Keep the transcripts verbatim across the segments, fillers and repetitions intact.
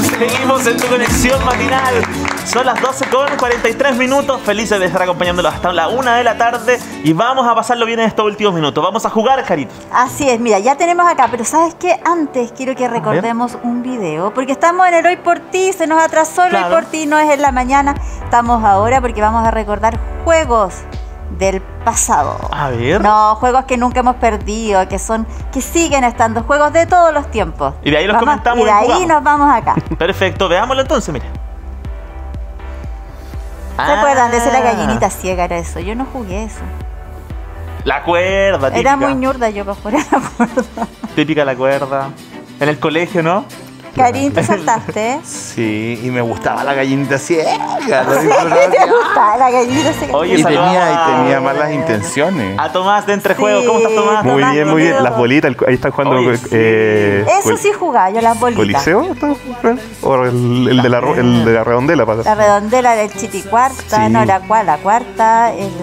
Seguimos en tu conexión matinal. Son las doce con cuarenta y tres minutos. Felices de estar acompañándolos hasta la una de la tarde. Y vamos a pasarlo bien en estos últimos minutos. Vamos a jugar, Carito. Así es, mira, ya tenemos acá. Pero ¿sabes qué? Antes quiero que recordemos un video. Porque estamos en el Hoy por Ti. Se nos atrasó el claro. Hoy por Ti. No es en la mañana. Estamos ahora porque vamos a recordar juegos del pasado. A ver. No, juegos que nunca hemos perdido, que son, que siguen estando, juegos de todos los tiempos. Y de ahí los vamos, comentamos. Y de ahí jugamos. Nos vamos acá. Perfecto, veámoslo entonces, mire. ¿Se ah. acuerdan de esa la gallinita ciega? Era eso. Yo no jugué eso. La cuerda, típica. Era muy ñurda yo para jugar a la cuerda. Típica la cuerda. En el colegio, ¿no? Karin, ¿te saltaste? Sí, y me gustaba la gallinita ciega. ¿Te gustaba la gallinita ciega? Oye, y tenía, y tenía malas intenciones. A Tomás de Entrejuegos, sí, ¿cómo estás, Tomás? Muy Tomás bien, muy bien. Las bolitas, ahí están jugando. Oye, eh, Eso sí jugaba, yo las bolitas. ¿Coliseo? ¿O el, el, de la, el de la redondela? Pasa. La redondela del chiticuarta, sí. No, la cual, la cuarta, el...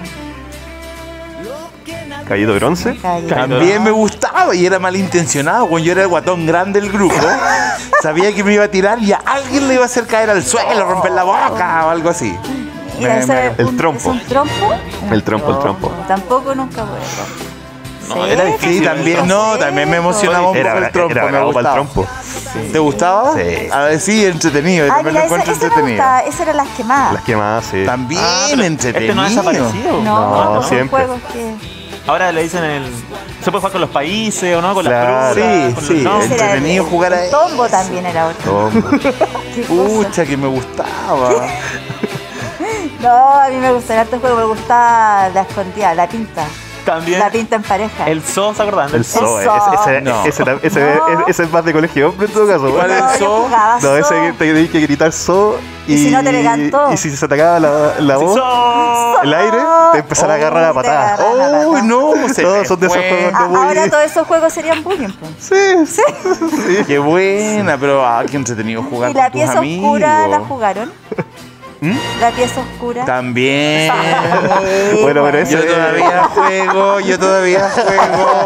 Caballito Bronce. Caballito. También me gustaba y era malintencionado. Cuando yo era el guatón grande del grupo, sabía que me iba a tirar y a alguien le iba a hacer caer al suelo, romper la boca o algo así. Mira, me, me, el un, trompo. ¿Es un trompo? El trompo, el trompo. Tampoco nunca voy a No, era difícil. Sí, también, no, también me emocionaba un poco el trompo. Era, era me gustaba. El trompo. Sí. ¿Te gustaba? Sí. A ver, sí, entretenido. Ah, mira, esa, esa entretenido. Esas eran las quemadas. Las quemadas, sí. También ah, entretenido. ¿Este no ha desaparecido? No, no, no siempre. Juegos que... Ahora le dicen el... Se puede jugar con los países o no, con claro, las frutas. Sí, sí, los entretenido jugar a el tombo también era otro. Pucha, que me gustaba. No, a mí me gustaba harto juego, me gustaba la escondida, la pinta. También. La pinta en pareja. El zoo, ¿se acuerdan? El zoo, ese, ese, no. ese, ese, no. ese es más de colegio hombre en todo caso. ¿Cuál es el zoo? No, ese que tenías que gritar zoo y, y si no te le cantó. Y si se atacaba la, la voz, so el aire, te empezara oh, a agarrar a patadas. ¡Oh, no! Todos son de esos juegos. A, muy... Ahora todos esos juegos serían bullying. Pues. Sí, sí, sí. Qué buena, pero ah, qué entretenido jugar ¿Y la con tus pieza amigos. oscura la jugaron? ¿Mm? La pieza oscura. También. Sí, bueno, pero eso yo todavía juego, yo todavía juego.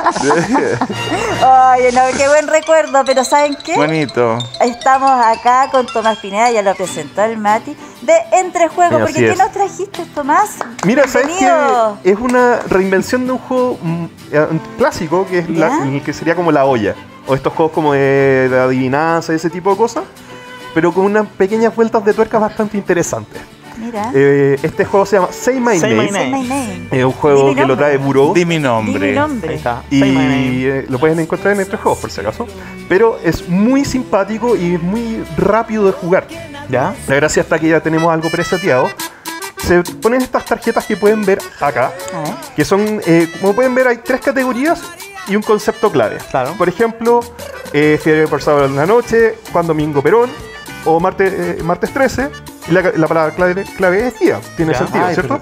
Oye, no, qué buen recuerdo, pero ¿saben qué? Bonito. Estamos acá con Tomás Pineda, ya lo presentó el Mati, de Entrejuegos, porque ¿qué nos trajiste, Tomás? Mira, ¿sabes qué? Es una reinvención de un juego un clásico, que es la, que sería como la olla, o estos juegos como de, de adivinanza, ese tipo de cosas, pero con unas pequeñas vueltas de tuerca bastante interesantes. Mira. Eh, este juego se llama Say My, Say Name. My Name. Say My Name. Es un juego que lo trae Buró. Di mi nombre. Di mi nombre. Ahí está. Y Say My Name. eh, lo pueden encontrar en estos juegos, por si acaso. Pero es muy simpático y es muy rápido de jugar. ¿Ya? La gracia está que ya tenemos algo preseteado. Se ponen estas tarjetas que pueden ver acá. Que son, eh, como pueden ver, hay tres categorías y un concepto clave. Claro. Por ejemplo, eh, Fiebre por sábado en la noche, Juan Domingo Perón, o martes, eh, martes trece, y la, la palabra clave, clave es día. Tiene ya. sentido, Ay, ¿cierto?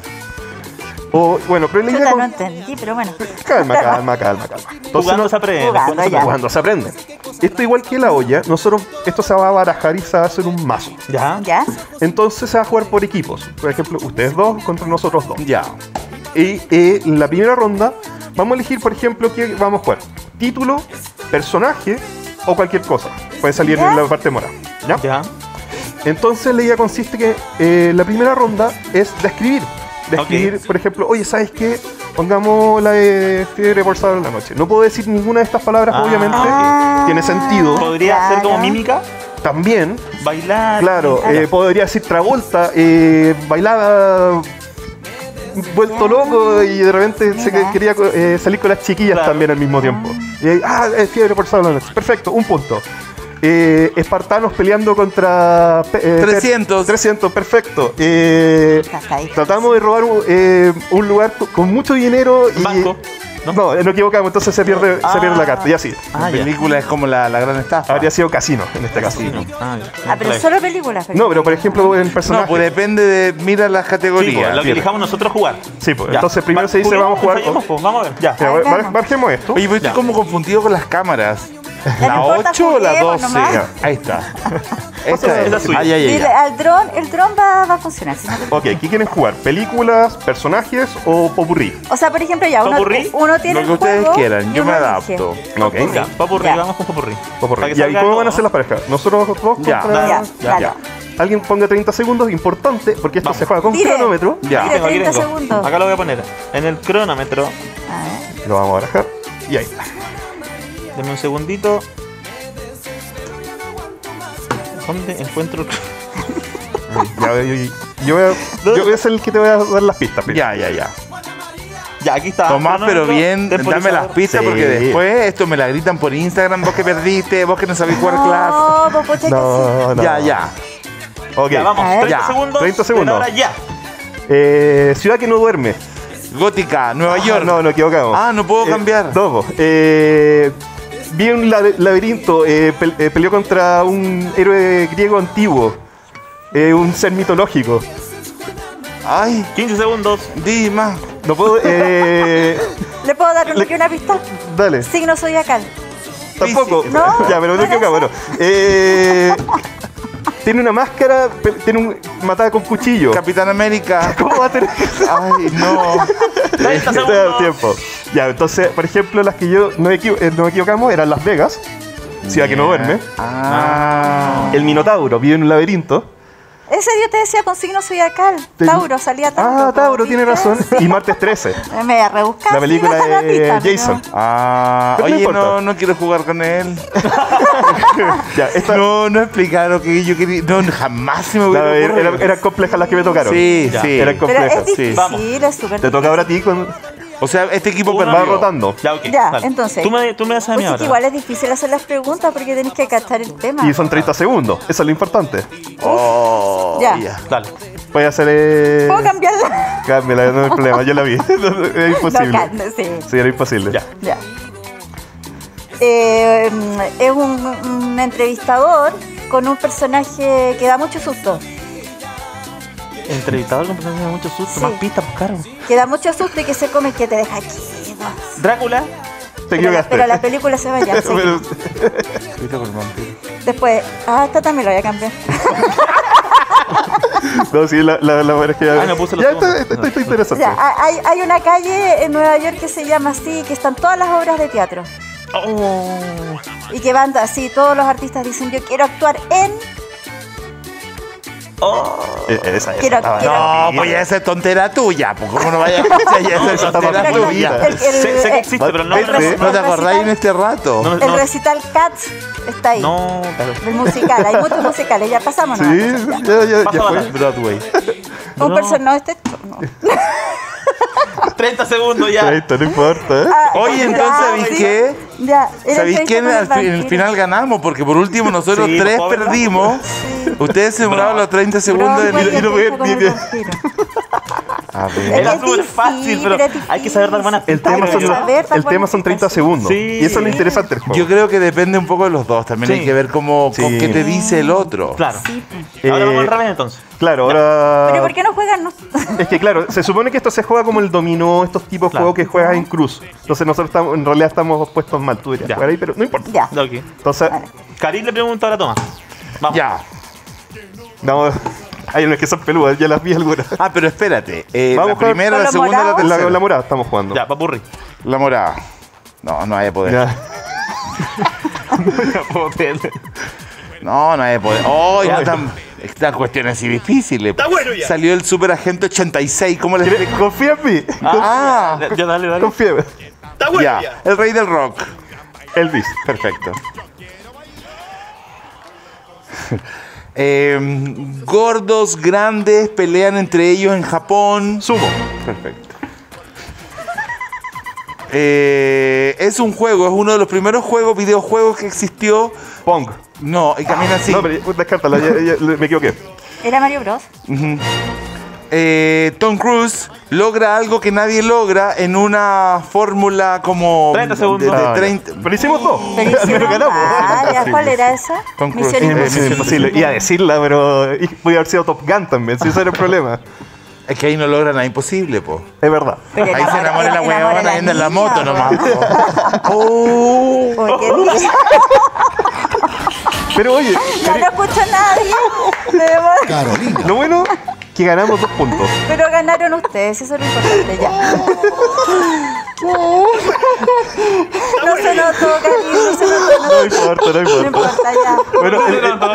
O, bueno, pero la idea Yo con... no entendí, pero bueno. Calma, calma, calma, calma. Entonces, jugando no... se aprende. Jugando, jugando, jugando se aprende. Esto igual que la olla, nosotros, esto se va a barajar y se va a hacer un mazo. ¿Ya? ¿Ya? Entonces se va a jugar por equipos. Por ejemplo, ustedes dos contra nosotros dos. Ya. Y eh, en la primera ronda vamos a elegir, por ejemplo, qué vamos a jugar. Título, personaje o cualquier cosa. Puede salir ¿Ya? en la parte morada. ¿Ya? Ya. Entonces la idea consiste que eh, la primera ronda es describir. Describir, okay. Por ejemplo, oye, ¿sabes qué? Pongamos la de Fiebre por sábado en la noche. No puedo decir ninguna de estas palabras, ah, obviamente. Ah, tiene sentido. ¿Podría claro. ser como mímica? También. Bailar. Claro, claro. Eh, podría decir Travolta, eh, bailaba vuelto loco y de repente se quería eh, salir con las chiquillas claro. También al mismo tiempo. Y, ah, es Fiebre por sábado en la noche. Perfecto, un punto. Eh, espartanos peleando contra eh, trescientos. trescientos, perfecto. Eh, tratamos de robar eh, un lugar con mucho dinero y banco. No, no, nos equivocamos, entonces se pierde, ah. se pierde la carta, y así. Ah, la película es como la, la gran estafa. Habría sido Casino en este caso. Ah, ah, pero solo películas. No, pero por ejemplo en personaje. No, pues depende de, mira las categorías. Sí, pues, lo que elijamos nosotros jugar. Sí, pues ya. Entonces primero se dice vamos a jugar. Con... Pues, vamos a ver. Ya. Mira, marquemos esto. Oye, pero estoy como confundido con las cámaras. Ya ¿La no importa, ocho o la juguemos doce? nomás. Ahí está. Esta es. Esa es suya. Ah, ya, ya, Dile ya. al dron, el dron va, va a funcionar. Si no te- Ok, ¿qué quieren jugar? ¿Películas, personajes o popurrí? O sea, por ejemplo, ya uno, ¿Popurrí? uno tiene Lo que el ustedes juego quieran, y yo me uno adapto. elige. Ok. Ya, popurrí, Ya. vamos con popurrí. Popurrí. Para que Ya, ¿y salga cómo algo, van a ser las ¿no? parejas? Nosotros dos Ya. contra... Ya, dale. ya. Alguien ponga treinta segundos, importante, porque esto Vamos. se juega con Tire. cronómetro. Ya. Aquí Tire tengo, aquí treinta tengo. segundos. Acá lo voy a poner en el cronómetro. A ver. Lo vamos a barajar. Y ahí está. Deme un segundito. ¿Dónde encuentro el Ya, yo, yo- yo voy a, yo voy a ser el que te voy a dar las pistas. Pili. Ya, ya, ya. Ya, aquí está. Tomás, pero Cronómetro, bien, dame temporizador. las pistas Sí. porque después esto me la gritan por Instagram, vos que perdiste, vos que no sabés jugar clase. No, pues pucha que sí. No, no. Ya, ya. Ok. Ya, vamos. A ver. treinta Ya, segundos. treinta de segundos. Ahora ya. Eh, ciudad que no duerme. Gótica, Nueva York. No, no, equivocamos. Ah, no puedo Eh, cambiar. No, po. eh, vi un lab- laberinto, eh, pel- eh, peleó contra un héroe griego antiguo. Eh, un ser mitológico. Ay, quince segundos. di más. No puedo. Eh, ¿Le puedo dar una, una pista? dale. Signo zodiacal. Tampoco. Físico. No, Ya, pero no no equivocamos. No. Eh, tiene una máscara, pe- tiene un matada con cuchillo. Capitán América. ¿Cómo va a tener? Ay, no. treinta Te da segundos. tiempo. Ya, entonces, por ejemplo, las que yo no, equivo- eh, no equivocamos eran Las Vegas, ciudad que no duerme. Ah. El Minotauro vive en un laberinto. Ese yo te decía con signo zodiacal. Te- Tauro, salía Tauro. Ah, Tauro, ¿viste? tiene razón. Y Martes trece. Me voy a rebuscar. La película sí, baja la de pista, pero- Jason. Ah, Pero no oye, importa. no, no quiero jugar con él. Ya, esta, No, no explicaron que yo quería. No, jamás se me hubiera la- ocurrido. era- eran complejas las que me tocaron. Sí, Ya. sí. Eran Pero complejas. es sí. difícil, es súper Te toca ahora a ti con. O sea, este equipo Uno. Va perdió. rotando. Ya, ok. Ya, dale. entonces. Tú me, tú me das a mí Pues es ahora. que igual es difícil hacer las preguntas porque tenés que captar el tema. Y son treinta segundos. Eso es lo importante. Oh, Ya. ya. Dale. Puedes hacer. Eh... ¿Puedo cambiarla? Cámbiala, no hay problema. Yo la vi. Era imposible. No, ca- sí. Sí, era imposible. Ya. Ya. Eh, es un, un entrevistador con un personaje que da mucho susto. Entrevistador con personajes de mucho susto. Sí. Más pistas, pues, caro. Que da mucho susto y que se come y que te deja aquí. Drácula. Te Pero, equivocaste. pero la película se va ya. Pero- seguimos. Después, ah, esta también lo voy a cambiar. No, sí, la, la, la verdad es que ya. Ah, me puse los ya está, segundos. está, está- está interesante. Ya, hay, hay una calle en Nueva York que se llama así, que están todas las obras de teatro. Oh. Y que van así, todos los artistas dicen, yo quiero actuar en... Oh. Eh, esa, esa Quiero- estaba- quiero- No, pues ya esa es tontera tuya. Pues cómo no vaya a escuchar ya esa es Esa tontera está Pero tuya. el- el- Sé, sé que el- existe, pero no. ¿Viste? No, ¿No te acordáis en este rato? no, El no, recital Cats está ahí. no, claro. El musical, hay muchos musicales, ya pasamos. Sí, ¿no? ya, ya, Pasa ya bala. fue. Broadway. Un No. personaje, no, este no. treinta segundos ya. Esto no importa, ¿eh? Ah, Oye, ya, entonces, ¿sabéis sí. qué? Ya, era ¿Sabéis el quién con el al fi- en el vampiro. final ganamos? Porque por último nosotros Sí, tres no puedo verla. perdimos. Ustedes se demoraron Bravo. los treinta segundos Broadway en y y no el voy a- con el ni- ni- vampiro. A ver. Era Es súper difícil, fácil, pero es hay que saber dar buenas El pistas. tema, Hay son, que saber dar el tema buenas son treinta pistas. segundos. Sí. Y eso es lo interesante del juego. Yo creo que depende un poco de los dos. También Sí. hay que ver cómo, Sí. con qué te dice el otro. Claro. Sí. Ahora Eh, vamos al revés entonces. Claro, ahora. Pero ¿por qué no juegan? No? Es que claro, se supone que esto se juega como el dominó, estos tipos de Claro. juegos que juegas en cruz. Entonces nosotros estamos, en realidad estamos puestos mal. Tú dirías Ya. jugar ahí, pero no importa. Ya. Ok. Entonces, Vale. Karim le pregunta ahora a Tomás. Vamos. Ya. vamos. Hay unas que son peludas, ya las vi algunas. Ah, pero espérate. Eh, Vamos la a jugar primera, con la los segunda, la morados. La, tercera. la morada estamos jugando. Ya, papurri. La morada. No, no hay poder. Ya. No, no hay poder. Oh, no tan, estas cuestiones así difíciles. Está bueno ya. Salió el Super Agente ochenta y seis. ¿Cómo le ¿Quieres- Confía en mí. Ah, Ya, dale, dale. Confía en mí. Está bueno ya. ya. El rey del rock. Elvis. Perfecto. Eh, gordos grandes pelean entre ellos en Japón. Sumo. Perfecto. Eh, es un juego, es uno de los primeros juegos, videojuegos que existió. Pong. No, y camina así. No, pero descártala, ya- ya- me equivoqué. ¿Era Mario Bros? Eh, Tom Cruise logra algo que nadie logra en una fórmula como treinta de- segundos. de Ah, ya. treinta. Pero hicimos dos. Pero Pero hicieron ganamos. varias. ¿Cuál era esa? Tom Cruise. Misión Eh, Es Imposible. imposible. Iba a decirla, pero y voy a haber sido Top Gun también, si ese era el problema. Es que ahí no logra nada imposible, po. Es verdad. Pero Ahí se enamora la enamora huevona la y anda en la niña, moto po. nomás. po. Oh. Porque Pero oye, Ya no escucho a nadie. Debemos- Carolina. lo bueno que ganamos dos puntos. Pero ganaron ustedes, eso es lo importante, ya. No se notó, cariño, no se notó. No importa, no No importa. importa, ya. Bueno, el- el-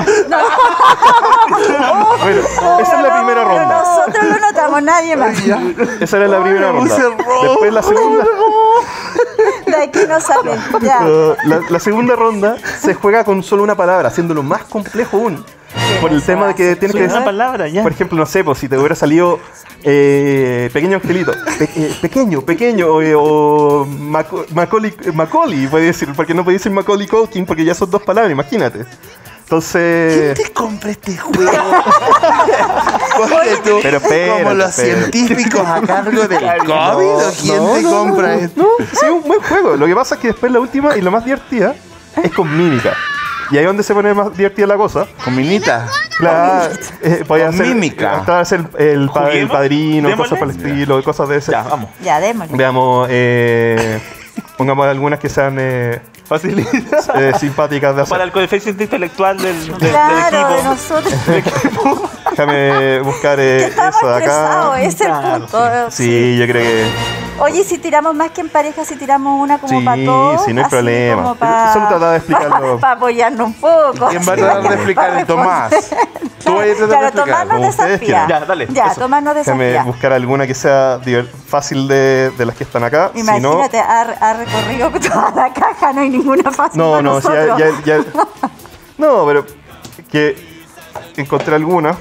bueno, esa es la primera Pero ronda. nosotros lo notamos, nadie más. Esa era la primera me ronda. puse rojo. Después la segunda. De aquí no sale, ya. Uh, la, la segunda ronda se juega con solo una palabra, haciéndolo más complejo aún. Por el eso tema de que hace? tienes Solo que. una palabra, ya. Por ejemplo, no sé, pues si te hubiera salido eh, Pequeño Angelito. Pe- eh, pequeño, pequeño. eh, o Maco- Macaulay, Macaulay, puede decir. Porque no puede decir Macaulay Culkin porque ya son dos palabras, imagínate. Entonces. ¿Quién te compra este juego? Ponte tú, Pero espérate, como los espérate. científicos a cargo del COVID, ¿o quién no, te no, compra no, esto? No, sí, es un buen juego. Lo que pasa es que después la última y la más divertida es con mímica. Y ahí es donde se pone más divertida la cosa. Con minita. Claro, eh, podía Con hacer, mímica. hasta hacer el, pa- el ¿Juguemos? padrino, ¿Démosle? cosas por el estilo, cosas de ese. Ya, vamos. Ya, démosle. Veamos, eh, pongamos algunas que sean eh, Facilita. eh, simpáticas de hacer. Para el coeficiente intelectual del, del, del Claro, de equipo. nosotros. Déjame buscar Que eh, estamos eso de acá. estresados, ese es el Claro, punto. Sí, yo creo que Oye, si tiramos más que en pareja, si tiramos una como Sí, para todos. sí, no hay así problema. como pa- Solo trataba de explicarlo. Para apoyarnos un poco. ¿Quién va a tratar de explicar el Tomás? Tú vas a tratar de Claro, explicar. Tomás nos como ustedes desafía. quieran. Ya, dale, Ya, eso. Tomás nos déjame desafía. buscar alguna que sea diver- fácil de, de las que están acá. Si no, Imagínate, ha, ha recorrido toda la caja, no hay ninguna fácil no, para no, sí, ya, nosotros. ya, ya- no, pero que encontré alguna.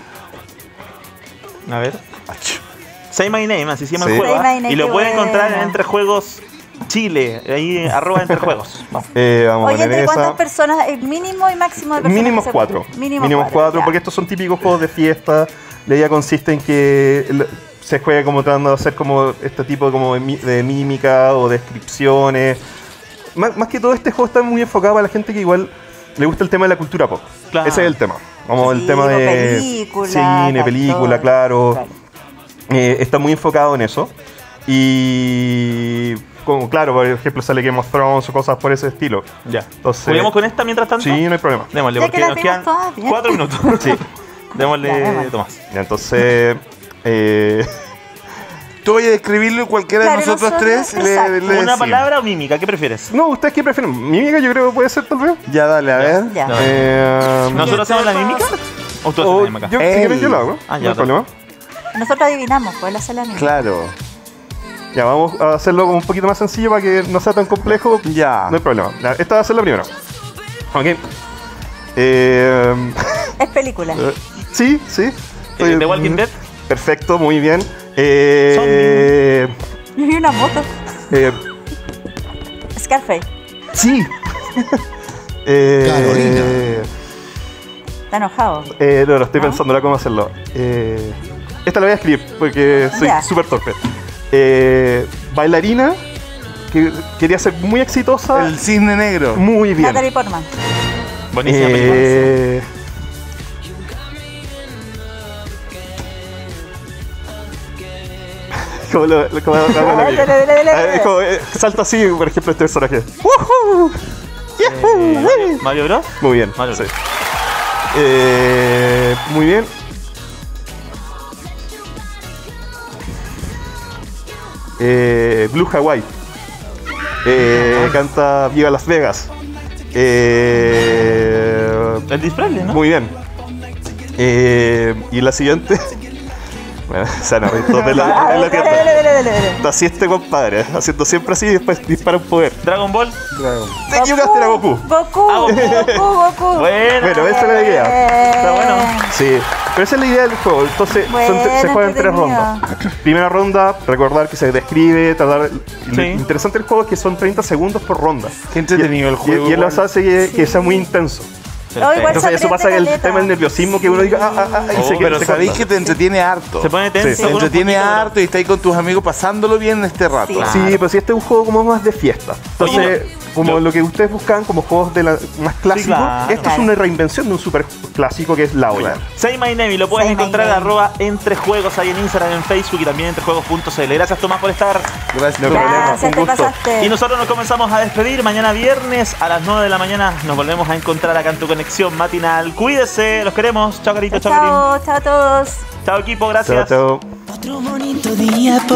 A ver. Say My Name, así se llama Sí. el juego. Say My ¿ah? Name, Y lo qué pueden encontrar en buena. Entre Juegos Chile. Ahí, arroba Entre Juegos. Vamos. Eh, vamos Oye, a poner ¿entre cuántas esa. personas? ¿El mínimo y máximo de personas? Mínimos que se cuatro. puede? Mínimo Mínimos cuatro, cuatro, ya. porque estos son típicos juegos de fiesta. La idea consiste en que el- se juega como tratando de hacer como este tipo como de, mi- de mímica o descripciones. Más, más que todo, este juego está muy enfocado para la gente que igual le gusta el tema de la cultura pop. Claro. Ese es el tema. Como el Sí, tema o de película, cine, película, actor, claro. claro. Eh, está muy enfocado en eso. Y como, claro, por ejemplo, sale Game of Thrones o cosas por ese estilo. Ya. Entonces, ¿Juguemos con esta mientras tanto? Sí, no hay problema. Démosle, Ya porque que las nos vimos quedan todas, bien. cuatro minutos. Sí. Démosle, Ya, démosle. Tomás. Ya, entonces, eh, Tú vayas a describirlo y cualquiera Claro, de nosotros, nosotros- tres le, exacto. le ¿Una decimos. palabra o mímica? ¿Qué prefieres? no, ¿ustedes qué prefieren? Mímica yo creo que puede ser tal vez. Ya, dale, a ver. Ya. Eh, ¿Nosotros hacemos la mímica? ¿O tú haces o la mímica? yo, si Él. quieren yo lo hago, Ah, no ya, hay problema. Nosotros adivinamos, pues la hace la misma. Claro. Ya, vamos a hacerlo como un poquito más sencillo para que no sea tan complejo. Ya. No hay problema. Ya, esta va a ser la primera. Ok. Eh, Es película. sí, sí. ¿The Walking Dead? Perfecto, muy bien. Eh, Yo vi una moto. eh, Scarface. sí. eh, Está enojado. eh, no, no, estoy ¿No? pensando ahora cómo hacerlo. Eh, esta la voy a escribir porque soy Ya. súper torpe. Eh, bailarina que quería ser muy exitosa. El cisne negro. Muy bien. Natalie Portman. Buenísima película. Eh, como lo, lo- como lo- como lo- Dale, dale, dale, dale. Eh, es como, eh, salta así, por ejemplo, este personaje. ¡Woohoo! ¡Yahoo! Eh, ¡Hey! ¿Mario Bros? Muy bien. Mario sí. Bros. Eh, muy bien. Eh, Blue Hawaii. Eh, canta Viva Las Vegas. Eh, El Presley, ¿no? muy bien. Eh, y la siguiente. Bueno, o sea, no, esto te lo, te lo Dale, entiendo. dale, dale, dale, dale. Así este compadre, haciendo siempre así y después dispara un poder. Dragon Ball. Te equivocaste, era Goku. Goku, Ah, Goku. Goku, Goku. Buena. Bueno, esa es la idea. Está bueno. Sí, pero esa es la idea del juego. Entonces, son- Bueno, se juega en tres entretenido. rondas. Primera ronda, recordar que se describe, tratar. Lo Sí. interesante del juego es que son treinta segundos por ronda. Qué entretenido el Y, juego. y él igual. los hace que, que sea muy intenso. Oh, igual Perfecto. se Entonces, eso aprende pasa el caleta. tema del nerviosismo que uno diga, ah, ah, ah, y Oh, se pero se sabéis corta. que te entretiene harto. Se pone tenso. Sí. Te con un entretiene poquito de- harto y está ahí con tus amigos pasándolo bien este rato. Sí. Sí, pero si este es un juego como más de fiesta. Entonces, Oye, como Lo- lo que ustedes buscan como juegos de la, más clásicos. claro. Esto es Claro. una reinvención de un super clásico que es la olla. Say My Name y lo puedes Say My encontrar Name. arroba entre juegos ahí en Instagram, en Facebook y también entrejuegos punto c l. Gracias Tomás por estar. Gracias. No hay problema. Gracias, un te gusto. pasaste. Y nosotros nos comenzamos a despedir. Mañana viernes a las nueve de la mañana nos volvemos a encontrar acá en tu conexión matinal. Cuídese, los queremos. Chao Carito, chao Karim. Chao, chao a todos. Chao equipo, Chao, gracias. chao. Otro bonito día.